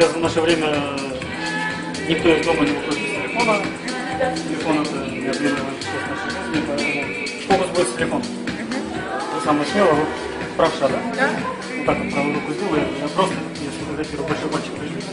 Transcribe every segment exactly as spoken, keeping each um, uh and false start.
сейчас в наше время никто из дома не выходит без телефона. Телефон это неотъемлемая часть нашей жизни, поэтому фокус будет с телефоном. Вы самое смело, вы правша, да? Да. Вот так вот правую руку сделаю, я просто, я сфотографирую большой пальчик прижмите.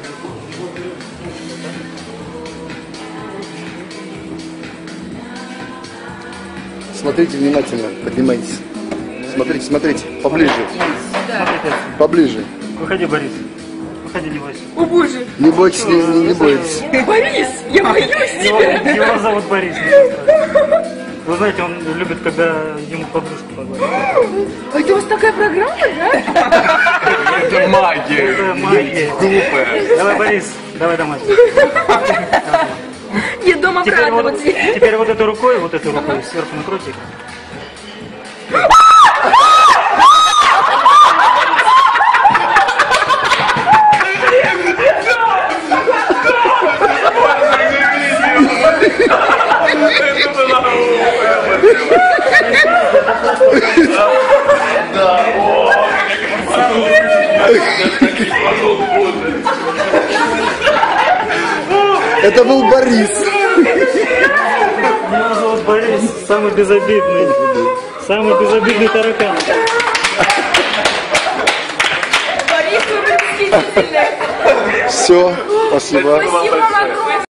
Смотрите внимательно, поднимайтесь. Смотрите, смотрите, поближе. Да. Смотрите, Поближе. выходи, Борис. Выходи, не бойся. О боже. Не бойтесь, не, не, не бойтесь. Борис, я боюсь Его, тебя. его зовут Борис. не страшно. Вы знаете, он любит, когда ему подружку погладят. А это у вас такая программа, да? Это магия. Это магия. Глупая. Давай, Борис, давай домой. Я дома Теперь правда вот, вот здесь. теперь вот этой рукой, вот этой рукой сверху накройте. Это был Борис. Меня зовут Борис, самый безобидный, самый безобидный таракан. Борис, вы восхитительный. Все, спасибо. Спасибо вам огромное.